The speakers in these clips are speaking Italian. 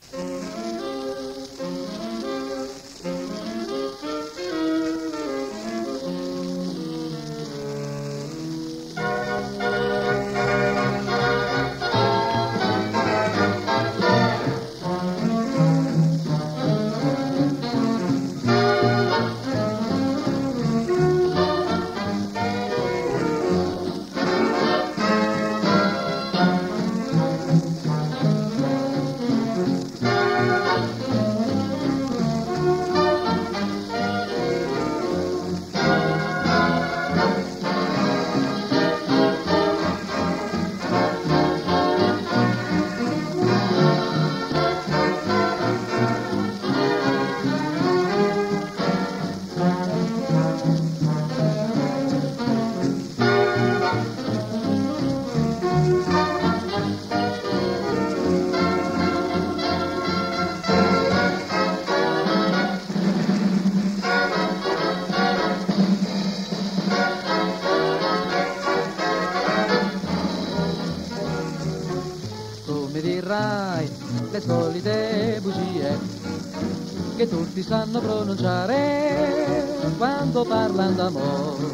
Mi dirai le solite bugie che tutti sanno pronunciare quando parlano d'amore.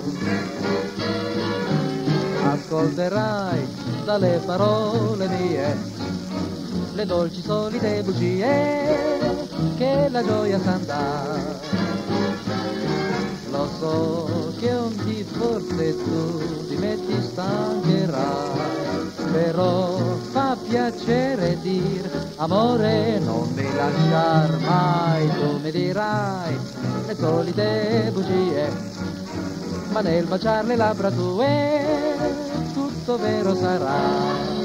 Ascolterai dalle parole mie le dolci solite bugie che la gioia san dà. Lo so che un dì forse tu ti metti stancherai, però fa piacere dir amore non mi lasciar mai. Tu mi dirai le solite bugie, ma nel baciar le labbra tue tutto vero sarà.